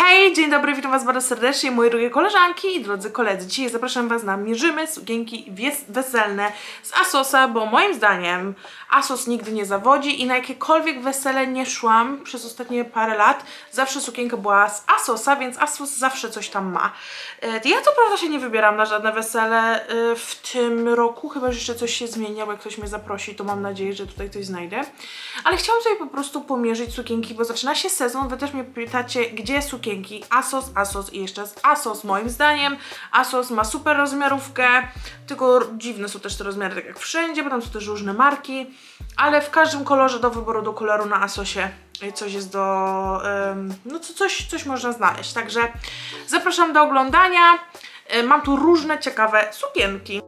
Hej, dzień dobry, witam was bardzo serdecznie, moje drogie koleżanki i drodzy koledzy. Dzisiaj zapraszam was na mierzymy sukienki weselne z ASOSa, bo moim zdaniem ASOS nigdy nie zawodzi i na jakiekolwiek wesele nie szłam przez ostatnie parę lat. Zawsze sukienka była z ASOSa, więc ASOS zawsze coś tam ma. Ja to prawda się nie wybieram na żadne wesele w tym roku, chyba że jeszcze coś się zmieniało, jak ktoś mnie zaprosi, to mam nadzieję, że tutaj coś znajdę. Ale chciałam sobie po prostu pomierzyć sukienki, bo zaczyna się sezon, wy też mnie pytacie, gdzie sukienki, ASOS i jeszcze raz ASOS. Moim zdaniem ASOS ma super rozmiarówkę, tylko dziwne są też te rozmiary, tak jak wszędzie, bo tam są też różne marki, ale w każdym kolorze do wyboru, do koloru na ASOSie coś jest do... no coś można znaleźć, także zapraszam do oglądania. Mam tu różne ciekawe sukienki.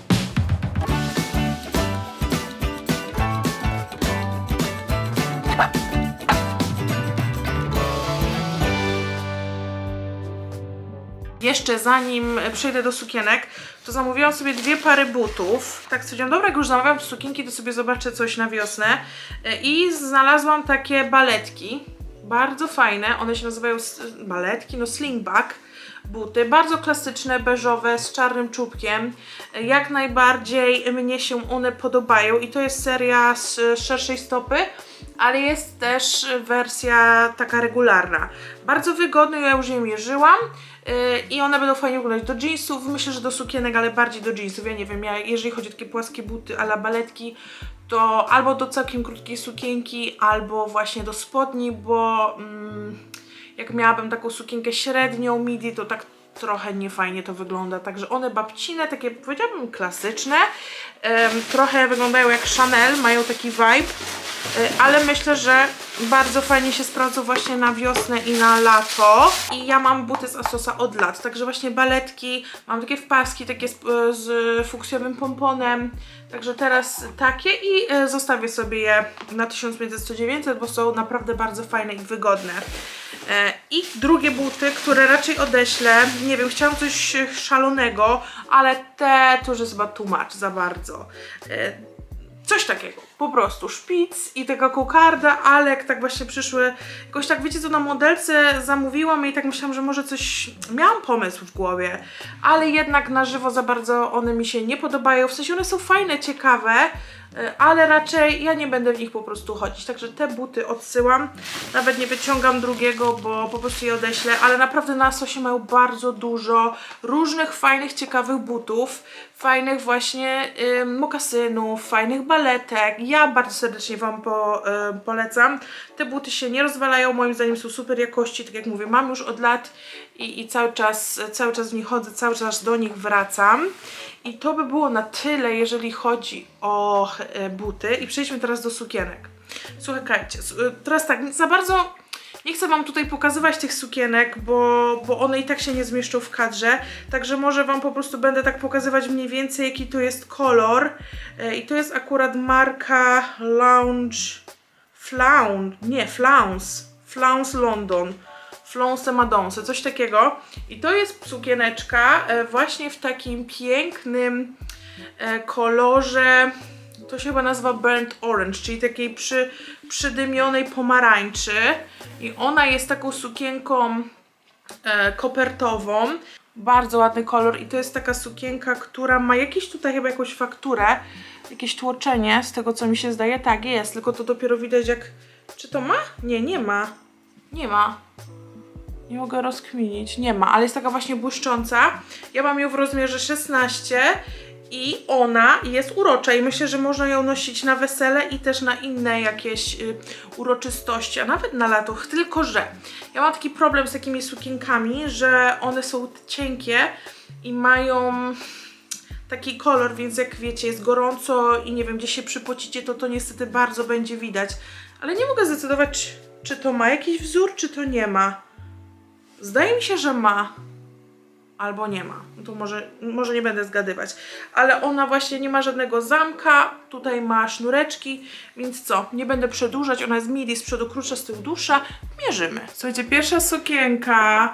Jeszcze zanim przejdę do sukienek, to zamówiłam sobie dwie pary butów. Tak stwierdziłam, dobra, jak już zamawiam sukienki, to sobie zobaczę coś na wiosnę. I znalazłam takie baletki. Bardzo fajne, one się nazywają baletki, no slingback buty. Bardzo klasyczne, beżowe, z czarnym czubkiem. Jak najbardziej mnie się one podobają i to jest seria z szerszej stopy, ale jest też wersja taka regularna. Bardzo wygodne, ja już je mierzyłam. I one będą fajnie wyglądać do jeansów, myślę, że do sukienek, ale bardziej do jeansów. Ja nie wiem, jeżeli chodzi o takie płaskie buty a la baletki, to albo do całkiem krótkiej sukienki, albo właśnie do spodni, bo jak miałabym taką sukienkę średnią, midi, to tak trochę niefajnie to wygląda. Także one babcine, takie powiedziałabym klasyczne, trochę wyglądają jak Chanel, mają taki vibe, ale myślę, że bardzo fajnie się sprawdzą właśnie na wiosnę i na lato. I ja mam buty z ASOSa od lat, także właśnie baletki, mam takie wpaski, takie z fuksjowym pomponem, także teraz takie i zostawię sobie je na 1500-1900, bo są naprawdę bardzo fajne i wygodne. I drugie buty, które raczej odeślę, nie wiem, chciałam coś szalonego, ale te to już jest chyba too much, za bardzo. Coś takiego, po prostu szpic i taka kokarda, ale jak tak właśnie przyszły, jakoś tak wiecie co, na modelce zamówiłam i tak myślałam, że może coś, miałam pomysł w głowie, ale jednak na żywo za bardzo one mi się nie podobają, w sensie one są fajne, ciekawe, ale raczej ja nie będę w nich po prostu chodzić, także te buty odsyłam, nawet nie wyciągam drugiego, bo po prostu je odeślę, ale naprawdę na ASOSie mają bardzo dużo różnych fajnych, ciekawych butów, fajnych właśnie mokasynów, fajnych baletek. Ja bardzo serdecznie wam polecam. Te buty się nie rozwalają, moim zdaniem są super jakości, tak jak mówię, mam już od lat i cały czas w nich chodzę, cały czas do nich wracam. I to by było na tyle, jeżeli chodzi o buty. I przejdźmy teraz do sukienek. Słuchajcie, teraz tak, za bardzo nie chcę wam tutaj pokazywać tych sukienek, bo one i tak się nie zmieszczą w kadrze. Także może wam po prostu będę tak pokazywać mniej więcej, jaki to jest kolor. I to jest akurat marka Flounce London. Flounce Madonce, coś takiego. I to jest sukieneczka właśnie w takim pięknym kolorze, to się chyba nazywa burnt orange, czyli takiej przydymionej pomarańczy. I ona jest taką sukienką kopertową. Bardzo ładny kolor i to jest taka sukienka, która ma jakieś tutaj chyba jakąś fakturę, jakieś tłoczenie, z tego co mi się zdaje. Tak, jest, tylko to dopiero widać jak... Czy to ma? Nie, nie ma. Nie ma. Nie mogę rozkminić. Nie ma, ale jest taka właśnie błyszcząca. Ja mam ją w rozmiarze 16 i ona jest urocza i myślę, że można ją nosić na wesele i też na inne jakieś uroczystości, a nawet na lato. Tylko że ja mam taki problem z takimi sukienkami, że one są cienkie i mają taki kolor, więc jak wiecie, jest gorąco i nie wiem, gdzie się przypocicie, to niestety bardzo będzie widać. Ale nie mogę zdecydować, czy to ma jakiś wzór, czy to nie ma. Zdaje mi się, że ma, albo nie ma. To może nie będę zgadywać. Ale ona właśnie nie ma żadnego zamka, tutaj ma sznureczki, więc co? Nie będę przedłużać, ona jest midi, z przodu krótsza, z tyłu dłuższa. Mierzymy. Słuchajcie, pierwsza sukienka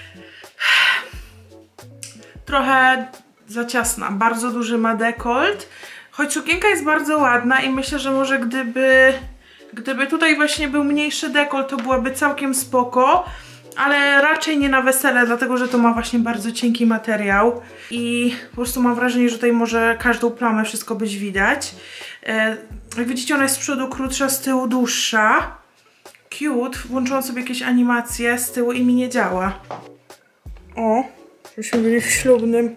trochę za ciasna, bardzo duży ma dekolt, choć sukienka jest bardzo ładna i myślę, że może gdyby tutaj właśnie był mniejszy dekolt, to byłaby całkiem spoko. ale raczej nie na wesele, dlatego że to ma właśnie bardzo cienki materiał i po prostu mam wrażenie, że tutaj może każdą plamę wszystko być widać. Jak widzicie, ona jest z przodu krótsza, z tyłu dłuższa. Cute. Włączyłam sobie jakieś animacje z tyłu i mi nie działa. O, myśmy byli w ślubnym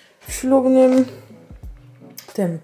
tym.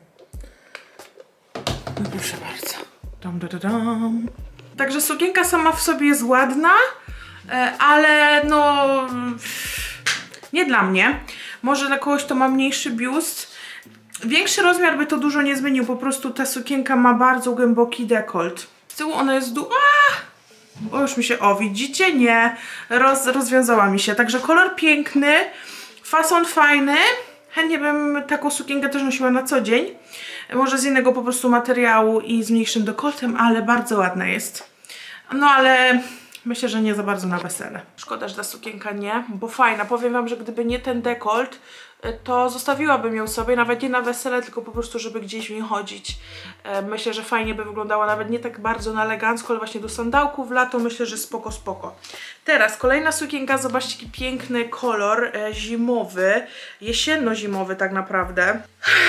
No proszę bardzo. Dam, dam, dam. Także sukienka sama w sobie jest ładna, ale no nie dla mnie. Może dla kogoś, kto ma mniejszy biust. Większy rozmiar by to dużo nie zmienił, po prostu ta sukienka ma bardzo głęboki dekolt. Z tyłu ona jest o, już mi się, widzicie? Nie, rozwiązała mi się. Także kolor piękny, fason fajny. Chętnie bym taką sukienkę też nosiła na co dzień. Może z innego po prostu materiału i z mniejszym dekoltem, ale bardzo ładna jest. No ale myślę, że nie za bardzo na wesele. Szkoda, że ta sukienka nie, bo fajna. Powiem wam, że gdyby nie ten dekolt, to zostawiłabym ją sobie, nawet nie na wesele, tylko po prostu, żeby gdzieś w niej chodzić. Myślę, że fajnie by wyglądała, nawet nie tak bardzo na elegancko, ale właśnie do sandałków w lato, myślę, że spoko, spoko. Teraz kolejna sukienka, zobaczcie, jaki piękny kolor zimowy, jesienno-zimowy tak naprawdę.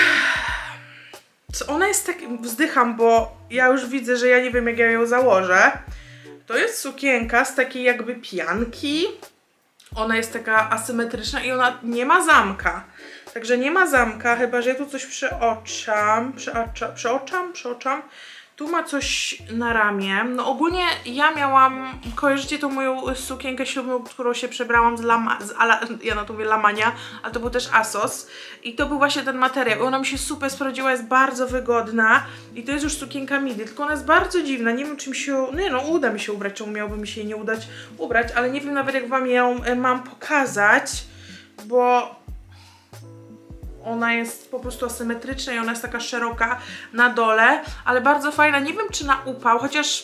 Ona jest tak, wzdycham, bo ja już widzę, że ja nie wiem, jak ja ją założę. To jest sukienka z takiej jakby pianki. Ona jest taka asymetryczna i ona nie ma zamka. Także nie ma zamka, chyba że ja tu coś przeoczam. Tu ma coś na ramię. No ogólnie ja miałam, kojarzycie tą moją sukienkę ślubną, którą się przebrałam ja na to mówię Lamania, ale to był też Asos. I to był właśnie ten materiał. I ona mi się super sprawdziła, jest bardzo wygodna. I to jest już sukienka midi, tylko ona jest bardzo dziwna. Nie wiem, czy mi się, no uda mi się ubrać, czemu miałoby mi się jej nie udać ubrać, ale nie wiem nawet, jak wam ją mam pokazać, bo ona jest po prostu asymetryczna i ona jest taka szeroka na dole, ale bardzo fajna. Nie wiem, czy na upał, chociaż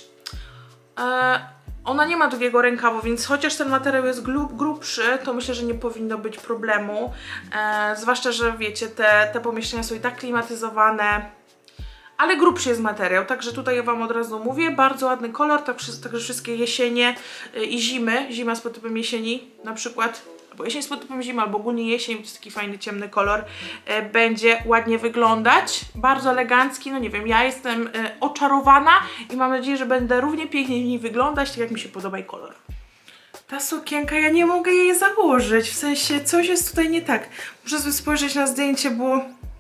ona nie ma długiego rękawu, więc chociaż ten materiał jest grubszy, to myślę, że nie powinno być problemu. Zwłaszcza, że wiecie, te pomieszczenia są i tak klimatyzowane, ale grubszy jest materiał, także tutaj ja wam od razu mówię, bardzo ładny kolor, także wszystkie jesienie i zimy, zima z podtypem jesieni na przykład, albo jesień z podtypem zimy, albo ogólnie jesień, to jest taki fajny, ciemny kolor, będzie ładnie wyglądać, bardzo elegancki, no nie wiem, ja jestem oczarowana i mam nadzieję, że będę równie pięknie w niej wyglądać, tak jak mi się podoba i kolor. Ta sukienka, ja nie mogę jej założyć, w sensie coś jest tutaj nie tak. Muszę sobie spojrzeć na zdjęcie, bo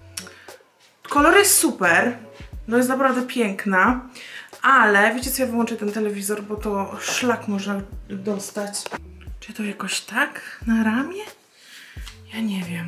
kolor jest super, no jest naprawdę piękna, ale wiecie co, ja wyłączę ten telewizor, bo to szlak można dostać. Czy to jakoś tak na ramię? Ja nie wiem.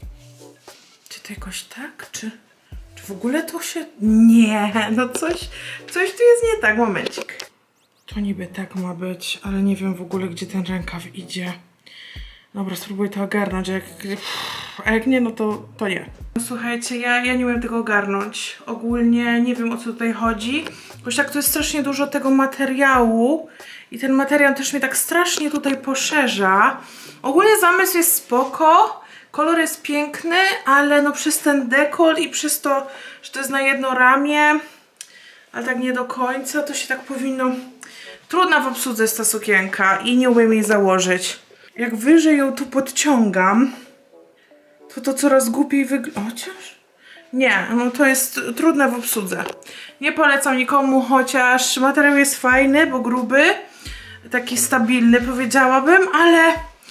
Czy to jakoś tak? Czy w ogóle to się... Nie, no coś tu jest nie tak. Momencik. To niby tak ma być, ale nie wiem w ogóle, gdzie ten rękaw idzie. Dobra, spróbuję to ogarnąć, a jak nie, no to nie. No, słuchajcie, ja nie umiem tego ogarnąć. Ogólnie nie wiem, o co tutaj chodzi. Jakoś tak to jest strasznie dużo tego materiału i ten materiał też mnie tak strasznie tutaj poszerza. Ogólnie zamysł jest spoko, kolor jest piękny, ale no przez ten dekolt i przez to, że to jest na jedno ramię, ale tak nie do końca, to się tak powinno... Trudna w obsłudze jest ta sukienka i nie umiem jej założyć. Jak wyżej ją tu podciągam, to coraz głupiej wygląda. Chociaż? Nie, no to jest trudne w obsłudze. Nie polecam nikomu, chociaż materiał jest fajny, bo gruby, taki stabilny powiedziałabym, ale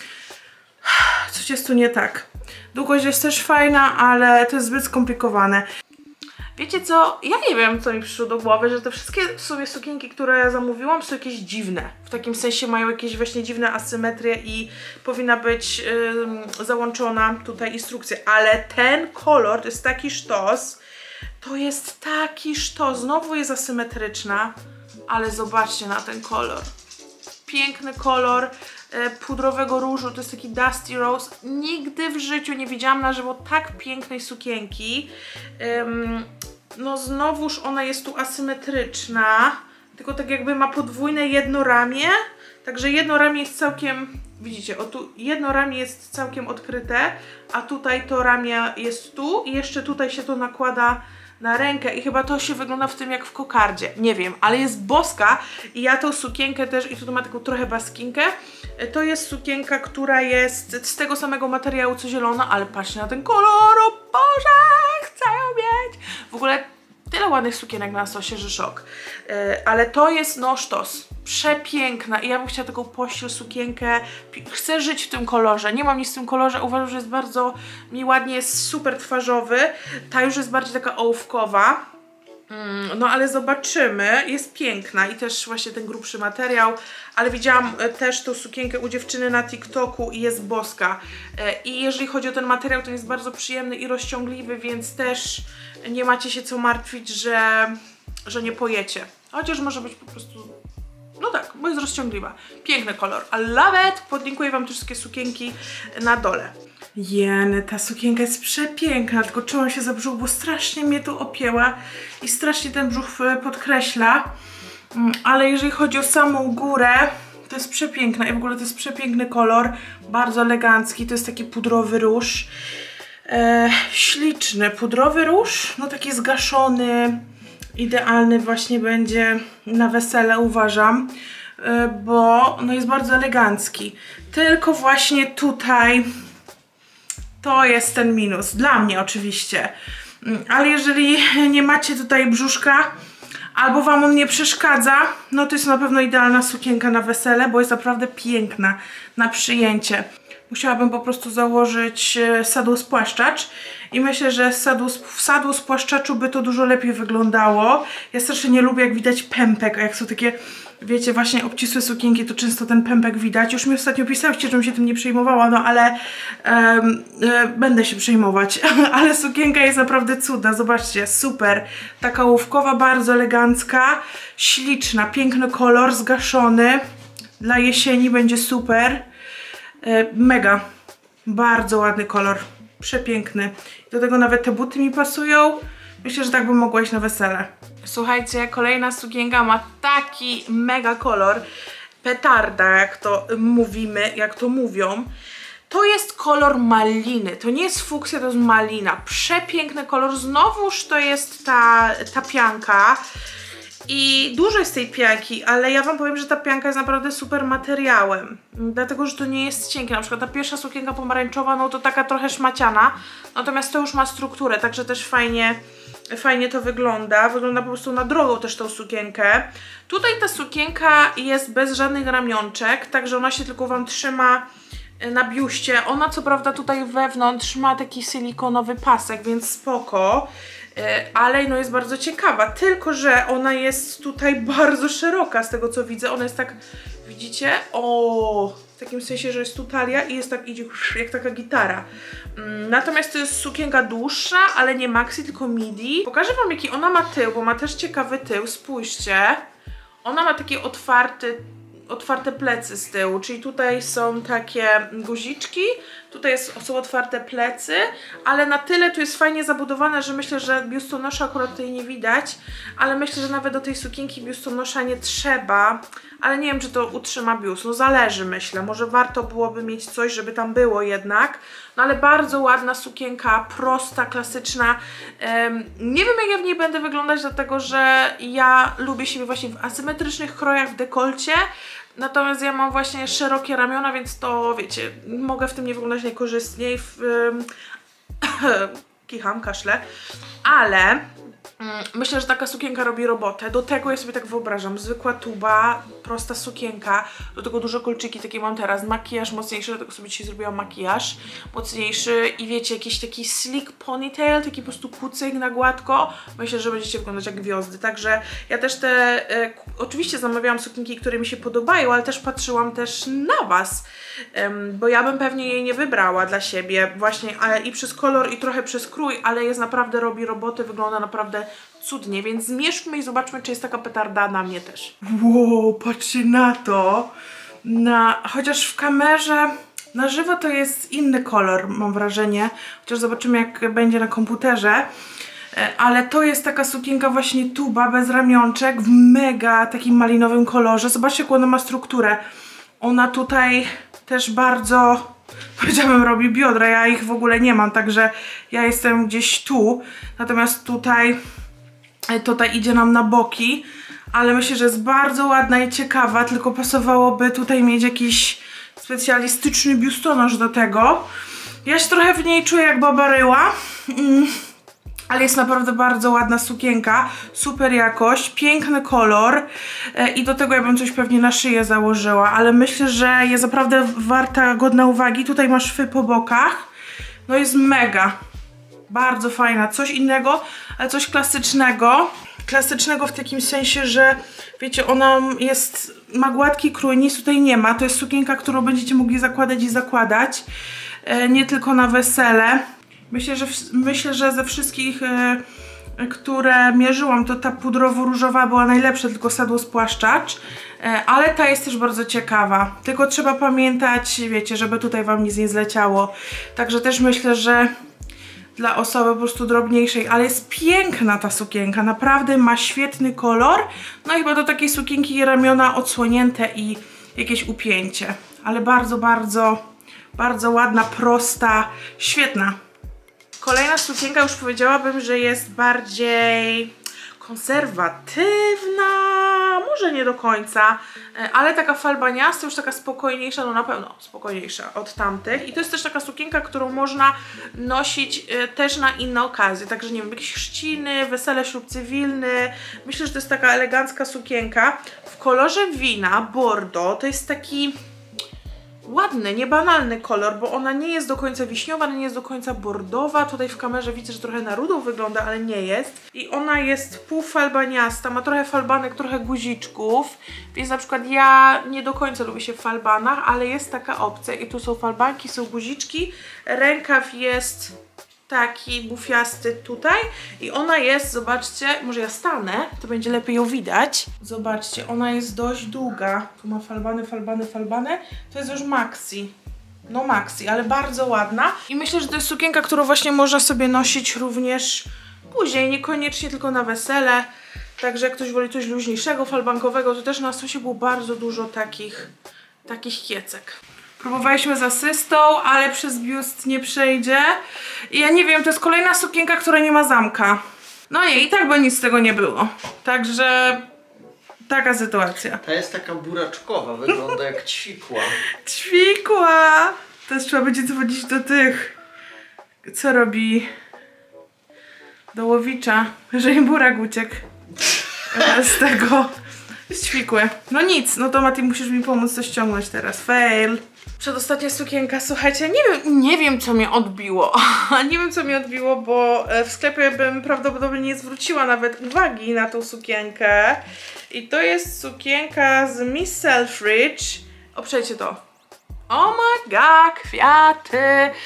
coś jest tu nie tak. Długość jest też fajna, ale to jest zbyt skomplikowane. Wiecie co? Ja nie wiem, co mi przyszło do głowy, że te wszystkie w sumie sukienki, które zamówiłam, są jakieś dziwne. W takim sensie mają jakieś właśnie dziwne asymetrie i powinna być załączona tutaj instrukcja. Ale ten kolor to jest taki sztos. To jest taki sztos. Znowu jest asymetryczna, ale zobaczcie na ten kolor. Piękny kolor pudrowego różu, to jest taki Dusty Rose. Nigdy w życiu nie widziałam na żywo tak pięknej sukienki. No znowuż ona jest tu asymetryczna, tylko tak jakby ma podwójne jedno ramię, także jedno ramię jest całkiem, widzicie, o tu jedno ramię jest całkiem odkryte, a tutaj to ramię jest tu i jeszcze tutaj się to nakłada na rękę i chyba to się wygląda w tym jak w kokardzie. Nie wiem, ale jest boska i ja tą sukienkę też, i tu ma taką trochę baskinkę. To jest sukienka, która jest z tego samego materiału co zielona, ale patrzcie na ten kolor, o Boże, chcę ją mieć! W ogóle tyle ładnych sukienek na stosie, że szok. Ale to jest no sztos. Przepiękna i ja bym chciała taką pościel, sukienkę. Chcę żyć w tym kolorze. Nie mam nic w tym kolorze. Uważam, że jest bardzo mi ładnie, jest super twarzowy. Ta już jest bardziej taka ołówkowa. No ale zobaczymy. Jest piękna i też właśnie ten grubszy materiał. Ale widziałam też tą sukienkę u dziewczyny na TikToku i jest boska. I jeżeli chodzi o ten materiał, to jest bardzo przyjemny i rozciągliwy, więc też nie macie się co martwić, że nie pojecie. Chociaż może być po prostu... No tak, bo jest rozciągliwa. Piękny kolor. I love it! Podlinkuję wam te wszystkie sukienki na dole. Jeny, ta sukienka jest przepiękna, tylko czułam się za brzuch, bo strasznie mnie tu opięła i strasznie ten brzuch podkreśla. Ale jeżeli chodzi o samą górę, to jest przepiękna i w ogóle to jest przepiękny kolor, bardzo elegancki, to jest taki pudrowy róż. Śliczny pudrowy róż, no taki zgaszony, idealny właśnie będzie na wesele, uważam, bo no jest bardzo elegancki. Tylko właśnie tutaj to jest ten minus, dla mnie oczywiście. Ale jeżeli nie macie tutaj brzuszka, albo wam on nie przeszkadza, no to jest na pewno idealna sukienka na wesele, bo jest naprawdę piękna na przyjęcie. Musiałabym po prostu założyć sadło-spłaszczacz i myślę, że w sadło-spłaszczaczu by to dużo lepiej wyglądało. Ja strasznie nie lubię, jak widać pępek, a jak są takie, wiecie, właśnie obcisłe sukienki, to często ten pępek widać. Już mi ostatnio pisałyście, żebym się tym nie przejmowała, no ale będę się przejmować. Ale sukienka jest naprawdę cudna, zobaczcie, super. Taka ołówkowa, bardzo elegancka, śliczna, piękny kolor, zgaszony. Dla jesieni będzie super. Mega, bardzo ładny kolor, przepiękny. Do tego nawet te buty mi pasują. Myślę, że tak bym mogła iść na wesele. Słuchajcie, kolejna sukienka ma taki mega kolor. Petarda, jak to mówimy, jak to mówią. To jest kolor maliny, to nie jest fuksja, to jest malina. Przepiękny kolor, znowuż to jest ta pianka. I dużo jest tej pianki, ale ja wam powiem, że ta pianka jest naprawdę super materiałem. Dlatego, że to nie jest cienkie. Na przykład ta pierwsza sukienka pomarańczowa, no to taka trochę szmaciana. Natomiast to już ma strukturę, także też fajnie to wygląda. Wygląda po prostu na drogą też tą sukienkę. Tutaj ta sukienka jest bez żadnych ramionczek, także ona się tylko wam trzyma na biuście. Ona co prawda tutaj wewnątrz ma taki silikonowy pasek, więc spoko. Ale no jest bardzo ciekawa, tylko że ona jest tutaj bardzo szeroka z tego co widzę, ona jest tak, widzicie? O, w takim sensie, że jest tu talia i jest tak, idzie jak taka gitara. Natomiast to jest sukienka dłuższa, ale nie maxi, tylko midi. Pokażę wam jaki ona ma tył, bo ma też ciekawy tył, spójrzcie. Ona ma takie otwarte plecy z tyłu, czyli tutaj są takie guziczki, tutaj są otwarte plecy, ale na tyle tu jest fajnie zabudowane, że myślę, że biustonosza akurat tutaj nie widać, ale myślę, że nawet do tej sukienki biustonosza nie trzeba, ale nie wiem, czy to utrzyma biust, no zależy, myślę, może warto byłoby mieć coś, żeby tam było jednak, no ale bardzo ładna sukienka, prosta, klasyczna. Nie wiem, jak ja w niej będę wyglądać, dlatego że ja lubię siebie właśnie w asymetrycznych krojach, w dekolcie. Natomiast ja mam właśnie szerokie ramiona, więc to wiecie, mogę w tym nie wyglądać najkorzystniej. Kicham, kaszle. Ale myślę, że taka sukienka robi robotę. Do tego ja sobie tak wyobrażam, zwykła tuba, prosta sukienka, do tego duże kolczyki, takie mam teraz, makijaż mocniejszy, dlatego sobie dzisiaj zrobiłam makijaż mocniejszy i wiecie, jakiś taki slick ponytail, taki po prostu kucyk na gładko. Myślę, że będziecie wyglądać jak gwiazdy, także ja też oczywiście zamawiałam sukienki, które mi się podobają, ale też patrzyłam też na was, bo ja bym pewnie jej nie wybrała dla siebie właśnie, i przez kolor i trochę przez krój, ale jest naprawdę, robi robotę, wygląda naprawdę cudnie, więc zmierzmy i zobaczmy, czy jest taka petarda na mnie też. Wow, patrzcie na to. Chociaż w kamerze na żywo to jest inny kolor, mam wrażenie. Chociaż zobaczymy, jak będzie na komputerze. Ale to jest taka sukienka właśnie tuba, bez ramionczek, w mega takim malinowym kolorze. Zobaczcie, jaką ona ma strukturę. Ona tutaj też bardzo powiedziałabym, robi biodra. Ja ich w ogóle nie mam, także ja jestem gdzieś tu. Natomiast tutaj idzie nam na boki. Ale myślę, że jest bardzo ładna i ciekawa, tylko pasowałoby tutaj mieć jakiś specjalistyczny biustonosz do tego. Ja się trochę w niej czuję jak Baba Ryła, ale jest naprawdę bardzo ładna sukienka, super jakość, piękny kolor i do tego ja bym coś pewnie na szyję założyła, ale myślę, że jest naprawdę warta, godna uwagi. Tutaj masz szwy po bokach, no jest mega, bardzo fajna, coś innego, ale coś klasycznego. Klasycznego w takim sensie, że wiecie, ona ma gładki krój, nic tutaj nie ma. To jest sukienka, którą będziecie mogli zakładać i zakładać, nie tylko na wesele. Myślę, że ze wszystkich, które mierzyłam, to ta pudrowo-różowa była najlepsza, tylko sadłospłaszczacz, ale ta jest też bardzo ciekawa. Tylko trzeba pamiętać, wiecie, żeby tutaj wam nic nie zleciało. Także też myślę, że dla osoby po prostu drobniejszej, ale jest piękna ta sukienka, naprawdę ma świetny kolor. No i chyba do takiej sukienki ramiona odsłonięte i jakieś upięcie, ale bardzo, bardzo, bardzo ładna, prosta, świetna. Kolejna sukienka, już powiedziałabym, że jest bardziej konserwatywna, może nie do końca, ale taka falbaniasta, już taka spokojniejsza, no na pewno spokojniejsza od tamtych. I to jest też taka sukienka, którą można nosić też na inne okazje, także nie wiem, jakieś chrzciny, wesele, ślub cywilny. Myślę, że to jest taka elegancka sukienka w kolorze wina, bordo. To jest taki ładny, niebanalny kolor, bo ona nie jest do końca wiśniowa, ale nie jest do końca bordowa. Tutaj w kamerze widzę, że trochę na rudą wygląda, ale nie jest. I ona jest półfalbaniasta, ma trochę falbanek, trochę guziczków, więc na przykład ja nie do końca lubię się w falbanach, ale jest taka opcja i tu są falbanki, są guziczki, rękaw jest taki bufiasty tutaj i ona jest, zobaczcie, może ja stanę, to będzie lepiej ją widać. Zobaczcie, ona jest dość długa. Tu ma falbany, falbany, falbany. To jest już maxi. No maxi, ale bardzo ładna. I myślę, że to jest sukienka, którą właśnie można sobie nosić również później, niekoniecznie tylko na wesele. Także jak ktoś woli coś luźniejszego, falbankowego, to też na stosie było bardzo dużo takich kiecek. Próbowaliśmy z asystą, ale przez biust nie przejdzie. I ja nie wiem, to jest kolejna sukienka, która nie ma zamka. No nie, i tak by nic z tego nie było. Także taka sytuacja. Ta jest taka buraczkowa, wygląda jak ćwikła. Ćwikła! Teraz trzeba będzie dzwonić do tych, co robi Dołowicza, że im burak uciekł z tego, z ćwikły. No nic, no to Mati, musisz mi pomóc to ściągnąć teraz. Fail. Przedostatnia sukienka, słuchajcie, nie wiem co mnie odbiło. Nie wiem co mnie odbiło, bo w sklepie bym prawdopodobnie nie zwróciła nawet uwagi na tą sukienkę. I to jest sukienka z Miss Selfridge. Oprzejcie to. Oh my god, kwiaty.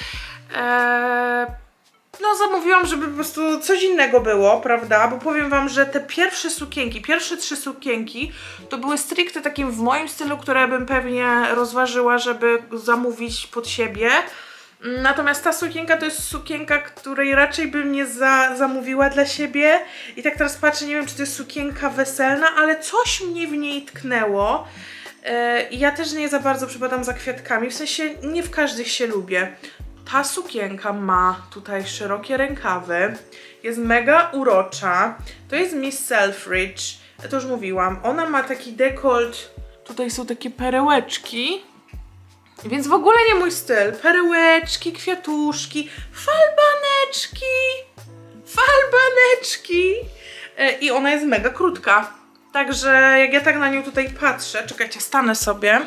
No zamówiłam, żeby po prostu coś innego było, prawda? Bo powiem wam, że te pierwsze sukienki, pierwsze 3 sukienki to były stricte takim w moim stylu, które bym pewnie rozważyła, żeby zamówić pod siebie. Natomiast ta sukienka to jest sukienka, której raczej bym nie zamówiła dla siebie. I tak teraz patrzę, nie wiem, czy to jest sukienka weselna, ale coś mnie w niej tknęło. Ja też nie za bardzo przypadam za kwiatkami, w sensie nie w każdych się lubię. Ta sukienka ma tutaj szerokie rękawy, jest mega urocza, to jest Miss Selfridge, to już mówiłam, ona ma taki dekolt, tutaj są takie perełeczki, więc w ogóle nie mój styl, perełeczki, kwiatuszki, falbaneczki i ona jest mega krótka, także jak ja tak na nią tutaj patrzę, czekajcie, stanę sobie.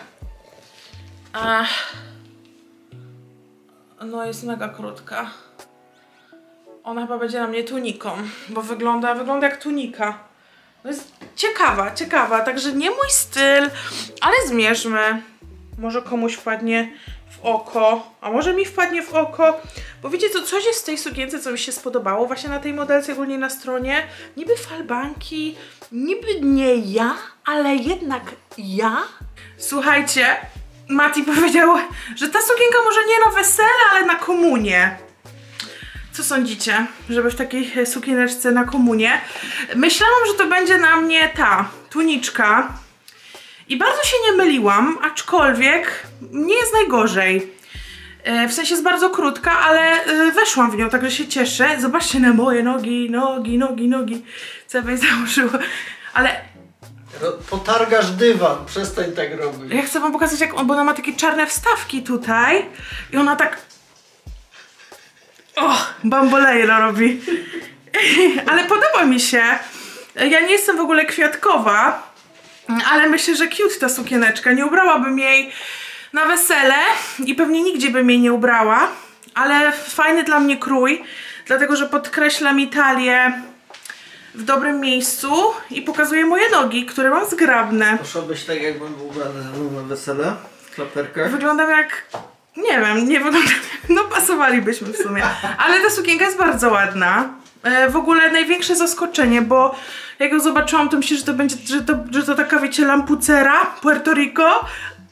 No jest mega krótka. Ona chyba będzie na mnie tuniką, bo wygląda jak tunika. No jest ciekawa, także nie mój styl, ale zmierzmy. Może komuś wpadnie w oko, a może mi wpadnie w oko, bo wiecie co, coś jest w tej sukience, co mi się spodobało właśnie na tej modelce, ogólnie na stronie. Niby falbanki, niby nie ja, ale jednak ja. Słuchajcie, Mati powiedział, że ta sukienka może nie na wesele, ale na komunię. Co sądzicie, żeby w takiej sukieneczce na komunię? Myślałam, że to będzie na mnie ta tuniczka i bardzo się nie myliłam, aczkolwiek nie jest najgorzej. W sensie jest bardzo krótka, ale weszłam w nią, także się cieszę. Zobaczcie na moje nogi, co ja bym założyła. Ale potargasz dywan, przestań tak robić. ja chcę wam pokazać, jak bo ona ma takie czarne wstawki tutaj i ona tak... O, bambolejlo robi. Ale podoba mi się. Ja nie jestem w ogóle kwiatkowa, ale myślę, że cute ta sukieneczka. Nie ubrałabym jej na wesele i pewnie nigdzie bym jej nie ubrała, ale fajny dla mnie krój, dlatego że podkreśla mi talię w dobrym miejscu i pokazuje moje nogi, które mam zgrabne. Poszłabyś tak, jakbym był ubrany na wesele w klaperkach? Wyglądam jak... Nie wiem, nie wyglądam... No pasowalibyśmy w sumie. Ale ta sukienka jest bardzo ładna. W ogóle największe zaskoczenie, bo jak ją zobaczyłam, to myślę, że to będzie, że to taka, wiecie, lampucera Puerto Rico,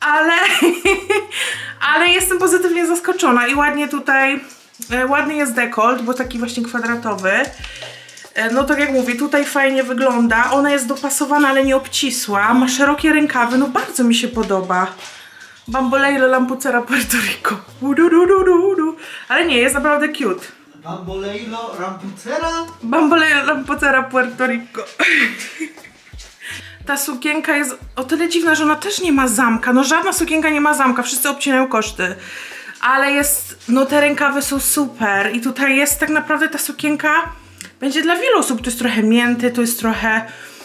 ale jestem pozytywnie zaskoczona i ładnie tutaj, ładny jest dekolt, bo taki właśnie kwadratowy. No tak jak mówię, tutaj fajnie wygląda, ona jest dopasowana, ale nie obcisła, ma szerokie rękawy, no bardzo mi się podoba. Bambolejlo lampucera Puerto Rico. Ale nie, jest naprawdę cute. Bambolejlo lampucera? Bambolejlo lampucera Puerto Rico. Ta sukienka jest o tyle dziwna, że ona też nie ma zamka. No żadna sukienka nie ma zamka, wszyscy obcinają koszty. Ale jest, no te rękawy są super i tutaj jest tak naprawdę ta sukienka będzie dla wielu osób. To jest trochę mięty, to jest trochę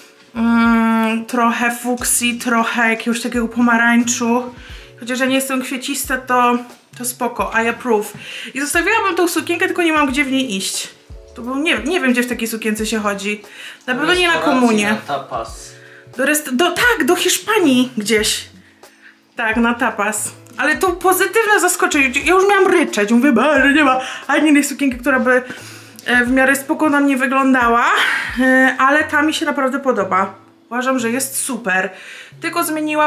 trochę fuksji, trochę jakiegoś takiego pomarańczu. Chociaż ja nie jestem kwiecista, to spoko, I approve. I zostawiłabym tą sukienkę, tylko nie mam gdzie w niej iść. To był, nie wiem, gdzie w takiej sukience się chodzi. Na pewno nie na komunie. Na tapas. Tak, do Hiszpanii gdzieś. Tak, na tapas. Ale to pozytywne zaskoczenie. Ja już miałam ryczeć. Mówię, że nie ma ani jednej sukienki, która by w miarę spoko na mnie wyglądała. Ale ta mi się naprawdę podoba. Uważam, że jest super. Tylko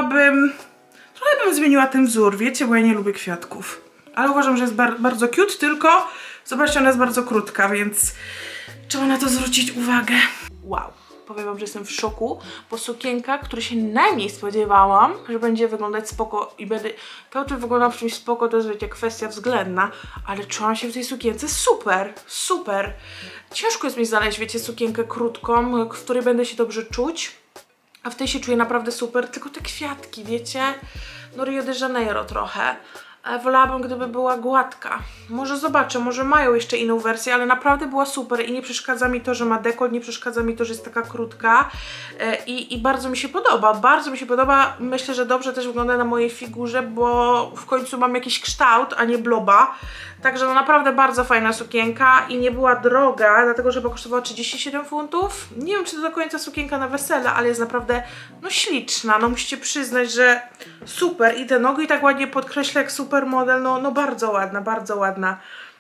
trochę bym zmieniła ten wzór, wiecie, bo ja nie lubię kwiatków. Ale uważam, że jest bardzo cute, tylko zobaczcie, ona jest bardzo krótka, więc trzeba na to zwrócić uwagę. Wow, powiem wam, że jestem w szoku, bo sukienka, której się najmniej spodziewałam, że będzie wyglądać spoko i będę... To, czy wyglądam w czymś spoko, to jest, wiecie, kwestia względna, ale czułam się w tej sukience super, super. Ciężko jest mi znaleźć, wiecie, sukienkę krótką, w której będę się dobrze czuć. A w tej się czuję naprawdę super, tylko te kwiatki, wiecie? No Rio de Janeiro trochę. Wolałabym, gdyby była gładka. Może zobaczę, może mają jeszcze inną wersję, ale naprawdę była super i nie przeszkadza mi to, że ma dekolt, nie przeszkadza mi to, że jest taka krótka i bardzo mi się podoba, bardzo mi się podoba. Myślę, że dobrze też wygląda na mojej figurze, bo w końcu mam jakiś kształt, a nie bloba. Także no naprawdę bardzo fajna sukienka i nie była droga, dlatego że kosztowała 37 funtów. Nie wiem, czy to do końca sukienka na wesele, ale jest naprawdę no śliczna. No musicie przyznać, że super i te nogi tak ładnie podkreśla jak supermodel. No bardzo ładna, bardzo ładna.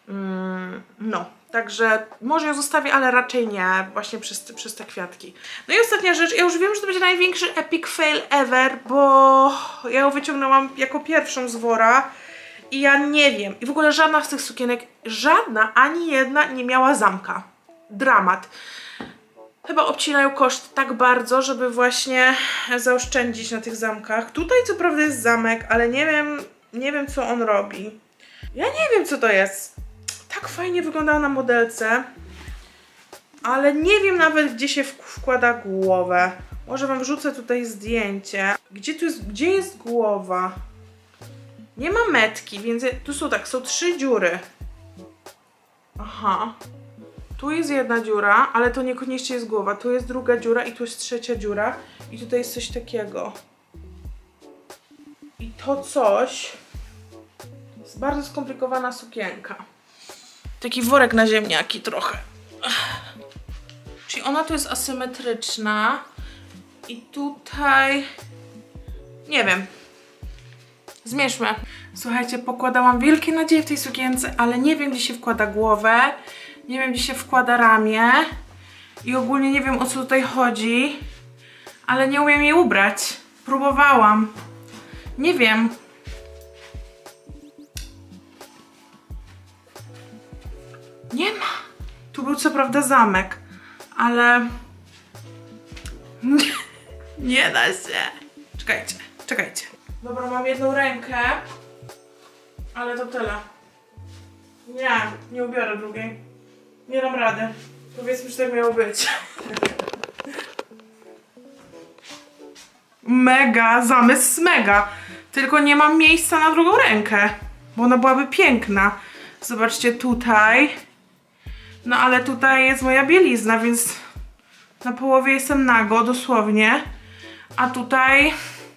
No, także może ją zostawię, ale raczej nie, właśnie przez te kwiatki. No i ostatnia rzecz, ja już wiem, że to będzie największy epic fail ever, bo ja ją wyciągnęłam jako pierwszą z wora. I ja nie wiem. I w ogóle żadna z tych sukienek, żadna, ani jedna nie miała zamka. Dramat. Chyba obcinają koszt tak bardzo, żeby właśnie zaoszczędzić na tych zamkach. Tutaj co prawda jest zamek, ale nie wiem co on robi. Ja nie wiem co to jest. Tak fajnie wyglądała na modelce. Ale nie wiem nawet gdzie się wkłada głowę. Może wam wrzucę tutaj zdjęcie. Gdzie jest głowa? Nie ma metki, więc tu są 3 dziury. Aha. Tu jest jedna dziura, ale to niekoniecznie jest głowa. Tu jest druga dziura i tu jest trzecia dziura. I tutaj jest coś takiego. I to coś jest bardzo skomplikowana sukienka. Taki worek na ziemniaki trochę. Czyli ona tu jest asymetryczna. I tutaj... Nie wiem. Zmierzmy. Słuchajcie, pokładałam wielkie nadzieje w tej sukience, ale nie wiem, gdzie się wkłada głowę, nie wiem, gdzie się wkłada ramię i ogólnie nie wiem, o co tutaj chodzi, ale nie umiem jej ubrać. Próbowałam. Nie wiem. Nie ma. Tu był co prawda zamek, ale... Nie da się. Czekajcie. Dobra, mam jedną rękę, Ale to tyle. Nie ubiorę drugiej. Nie dam rady. Powiedzmy, że tak miało być. Mega, zamysł mega. Tylko nie mam miejsca na drugą rękę, bo ona byłaby piękna. Zobaczcie tutaj. No ale tutaj jest moja bielizna, więc na połowie jestem nago, dosłownie. A tutaj...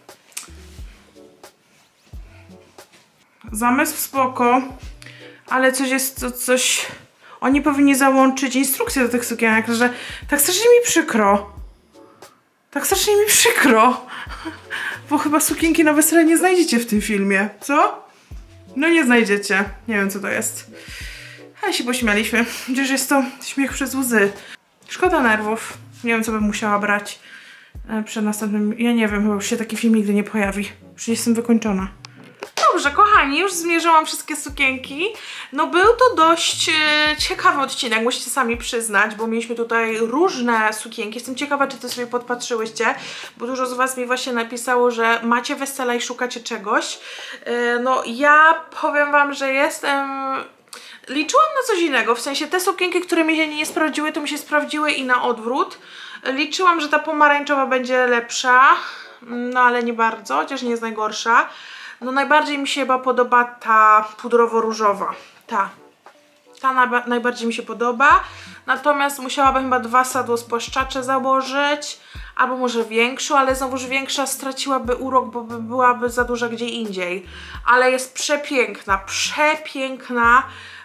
Zamysł spoko, ale coś jest to coś... Oni powinni załączyć instrukcję do tych sukienek, że tak strasznie mi przykro. Tak strasznie mi przykro. Bo chyba sukienki na wesele nie znajdziecie w tym filmie, co? No nie znajdziecie. Nie wiem co to jest. Ale się pośmialiśmy. Chociaż jest to śmiech przez łzy. Szkoda nerwów. Nie wiem co bym musiała brać przed następnym... Ja nie wiem, chyba już się taki film nigdy nie pojawi. Już jestem wykończona. Dobrze, kochani, już zmierzyłam wszystkie sukienki. No był to dość ciekawy odcinek, musicie sami przyznać, bo mieliśmy tutaj różne sukienki. Jestem ciekawa, czy to sobie podpatrzyłyście, bo dużo z was mi właśnie napisało, że macie wesela i szukacie czegoś. No ja powiem wam, że liczyłam na coś innego, w sensie te sukienki, które mi się nie sprawdziły, to mi się sprawdziły i na odwrót. Liczyłam, że ta pomarańczowa będzie lepsza, no ale nie bardzo, chociaż nie jest najgorsza. No najbardziej mi się chyba podoba ta pudrowo-różowa. Ta najbardziej mi się podoba. Natomiast musiałabym chyba 2 sadłospłaszczacze założyć. Albo może większą, ale znowuż większa straciłaby urok, bo byłaby za duża gdzie indziej. Ale jest przepiękna, przepiękna.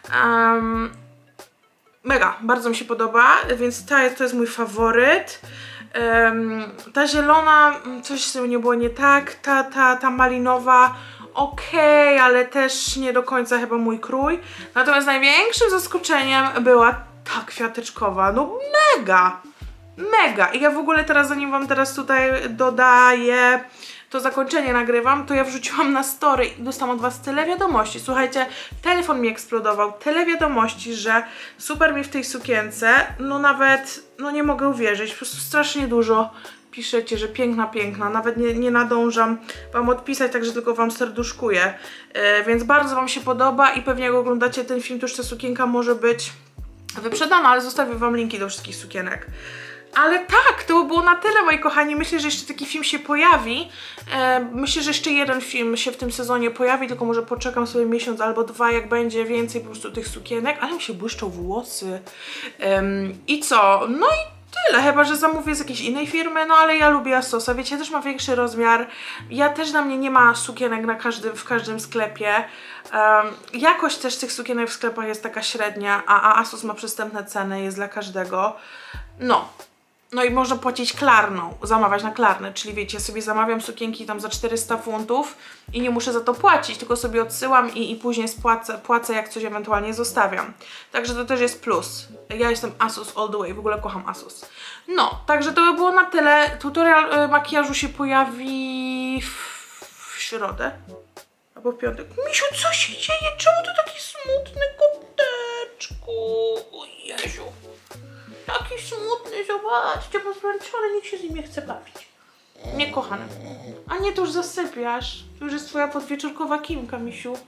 Mega, bardzo mi się podoba, więc to jest mój faworyt. Ta zielona, coś z tym nie było nie tak, ta malinowa okej, ale też nie do końca chyba mój krój. Natomiast największym zaskoczeniem była ta kwiateczkowa, no mega, mega. I ja w ogóle teraz, zanim wam teraz tutaj dodaję, to zakończenie nagrywam, to ja wrzuciłam na story i dostałam od was tyle wiadomości. Słuchajcie, telefon mi eksplodował, tyle wiadomości, że super mi w tej sukience, no nawet, no nie mogę uwierzyć, po prostu strasznie dużo piszecie, że piękna, piękna, nawet nie nadążam wam odpisać, także tylko wam serduszkuję, więc bardzo wam się podoba i pewnie jak oglądacie ten film, to już ta sukienka może być wyprzedana, ale zostawię wam linki do wszystkich sukienek. Ale tak, to było na tyle, moi kochani. Myślę, że jeszcze taki film się pojawi. Myślę, że jeszcze jeden film się w tym sezonie pojawi, tylko może poczekam sobie miesiąc albo 2, jak będzie więcej po prostu tych sukienek. Ale mi się błyszczą włosy. I co? No i tyle, chyba że zamówię z jakiejś innej firmy, no ale ja lubię ASOSa, wiecie, ja też mam większy rozmiar. Ja też na mnie nie ma sukienek w każdym sklepie. Jakość też tych sukienek w sklepach jest taka średnia, a ASOS ma przystępne ceny, jest dla każdego. No i można płacić Klarną, zamawiać na Klarnę, czyli wiecie, sobie zamawiam sukienki tam za 400 funtów i nie muszę za to płacić, tylko sobie odsyłam i później płacę jak coś ewentualnie zostawiam. Także to też jest plus. Ja jestem ASOS all the way, w ogóle kocham ASOS. No, także to by było na tyle. Tutorial makijażu się pojawi w środę albo w piątek. Misiu, co się dzieje? Czemu to taki smutny koteczku? O Jeziu. Taki smutny, zobaczcie, bo zmęczony, nikt się z nim nie chce bawić. Nie, kochany. A nie, to już zasypiasz. To już jest twoja podwieczorkowa Kimka, misiu.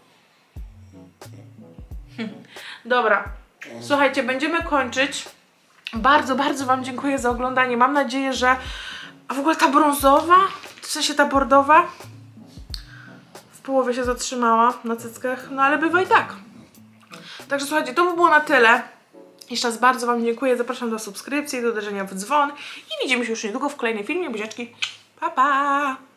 Dobra, słuchajcie, będziemy kończyć. Bardzo, bardzo wam dziękuję za oglądanie. Mam nadzieję, że... A w ogóle ta brązowa, w sensie ta bordowa, w połowie się zatrzymała na cyckach, no ale bywa i tak. Także słuchajcie, to by było na tyle. Jeszcze raz bardzo wam dziękuję, zapraszam do subskrypcji, do uderzenia w dzwon i widzimy się już niedługo w kolejnym filmie. Buziaczki, pa pa!